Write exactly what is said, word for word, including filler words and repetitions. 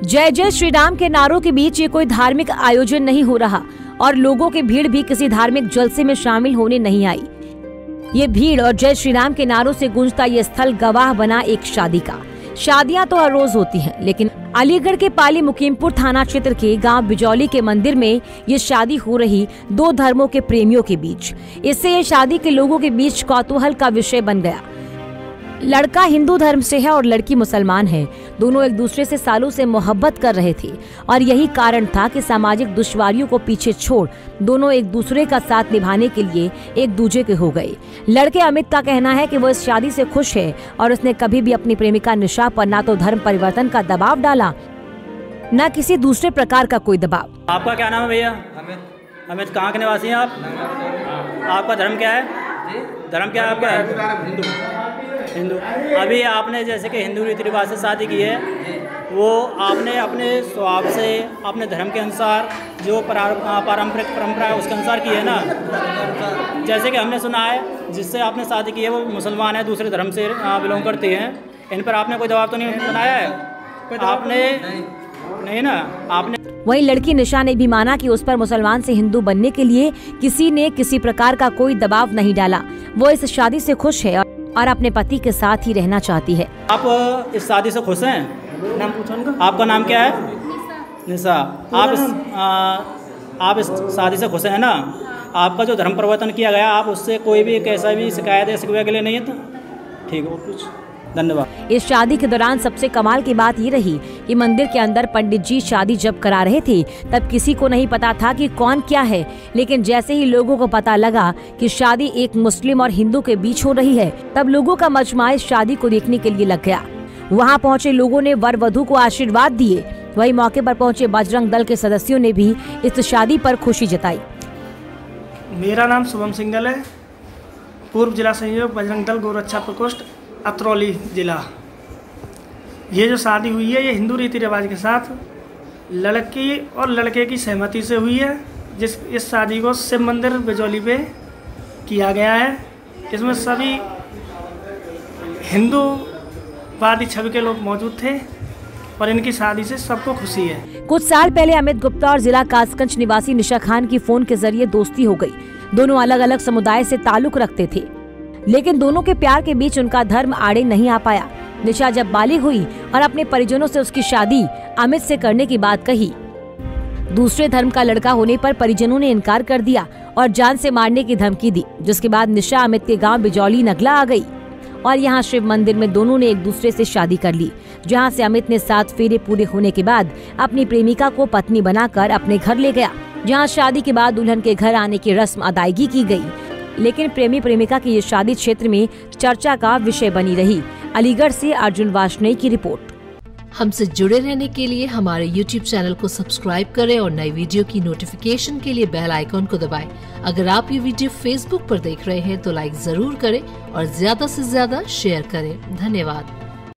जय जय श्री राम के नारों के बीच ये कोई धार्मिक आयोजन नहीं हो रहा और लोगों की भीड़ भी किसी धार्मिक जलसे में शामिल होने नहीं आई। ये भीड़ और जय श्री राम के नारों से गूंजता ये स्थल गवाह बना एक शादी का। शादियां तो हर रोज होती हैं, लेकिन अलीगढ़ के पाली मुकीमपुर थाना क्षेत्र के गांव बिजौली के मंदिर में ये शादी हो रही दो धर्मों के प्रेमियों के बीच। इससे ये शादी के लोगों के बीच कौतूहल का विषय बन गया। लड़का हिंदू धर्म से है और लड़की मुसलमान है। दोनों एक दूसरे से सालों से मोहब्बत कर रहे थे और यही कारण था कि सामाजिक दुश्वारियों को पीछे छोड़ दोनों एक दूसरे का साथ निभाने के लिए एक दूजे के हो गए। लड़के अमित का कहना है कि वो इस शादी से खुश है और उसने कभी भी अपनी प्रेमिका निशा पर ना तो धर्म परिवर्तन का दबाव डाला, न किसी दूसरे प्रकार का कोई दबाव। आपका क्या नाम है भैया? अमित। अमित कहाँ के निवासी हैं आप? आपका धर्म क्या है? धर्म क्या है आपका? हिंदू। अभी आपने जैसे कि हिंदू रीति रिवाज से शादी की है, वो आपने अपने स्वभाव से अपने धर्म के अनुसार जो पारंपरिक परंपरा है उसके अनुसार की है ना। जैसे कि हमने सुना है जिससे आपने शादी की है वो मुसलमान है, दूसरे धर्म से बिलोंग करते हैं। इन पर आपने कोई दबाव तो नहीं बनाया है? आपने नहीं ना आपने। वहीं लड़की निशा ने भी माना कि उस पर मुसलमान से हिंदू बनने के लिए किसी ने किसी प्रकार का कोई दबाव नहीं डाला। वो इस शादी से खुश है और अपने पति के साथ ही रहना चाहती है। आप इस शादी से खुश हैं? नाम पूछो उनका। आपका नाम क्या है? निशा। आप इस आ, आप इस शादी से खुश हैं ना? आपका जो धर्म परिवर्तन किया गया, आप उससे कोई भी कैसा भी शिकायत या शिकवे के लिए नहीं है तो ठीक है, कुछ धन्यवाद। इस शादी के दौरान सबसे कमाल की बात ये रही कि मंदिर के अंदर पंडित जी शादी जब करा रहे थे तब किसी को नहीं पता था कि कौन क्या है, लेकिन जैसे ही लोगों को पता लगा कि शादी एक मुस्लिम और हिंदू के बीच हो रही है, तब लोगों का मजमा इस शादी को देखने के लिए लग गया। वहाँ पहुँचे लोगों ने वर वधू को आशीर्वाद दिए। वही मौके पर पहुँचे बजरंग दल के सदस्यों ने भी इस शादी पर खुशी जताई। मेरा नाम शुभम सिंगल है, पूर्व जिला संयोजक बजरंग दल गौरक्षा प्रकोष्ठ अतरौली जिला। ये जो शादी हुई है ये हिंदू रीति रिवाज के साथ लड़की और लड़के की सहमति से हुई है। जिस इस शादी को शिव मंदिर बिजौली पे किया गया है। इसमें सभी हिंदूवादी छवि के लोग मौजूद थे और इनकी शादी से सबको खुशी है। कुछ साल पहले अमित गुप्ता और जिला कासगंज निवासी निशा खान की फोन के जरिए दोस्ती हो गई। दोनों अलग अलग समुदाय से ताल्लुक रखते थे, लेकिन दोनों के प्यार के बीच उनका धर्म आड़े नहीं आ पाया। निशा जब बालिग हुई और अपने परिजनों से उसकी शादी अमित से करने की बात कही, दूसरे धर्म का लड़का होने पर परिजनों ने इनकार कर दिया और जान से मारने की धमकी दी। जिसके बाद निशा अमित के गांव बिजौली नगला आ गई और यहाँ शिव मंदिर में दोनों ने एक दूसरे से शादी कर ली, जहाँ से अमित ने सात फेरे पूरे होने के बाद अपनी प्रेमिका को पत्नी बनाकर अपने घर ले गया, जहाँ शादी के बाद दुल्हन के घर आने की रस्म अदायगी की गई। लेकिन प्रेमी प्रेमिका की ये शादी क्षेत्र में चर्चा का विषय बनी रही। अलीगढ़ से अर्जुन वार्ष्णेय की रिपोर्ट। हमसे जुड़े रहने के लिए हमारे यूट्यूब चैनल को सब्सक्राइब करें और नई वीडियो की नोटिफिकेशन के लिए बेल आइकॉन को दबाएं। अगर आप ये वीडियो फेसबुक पर देख रहे हैं तो लाइक जरूर करें और ज्यादा से ज्यादा शेयर करें। धन्यवाद।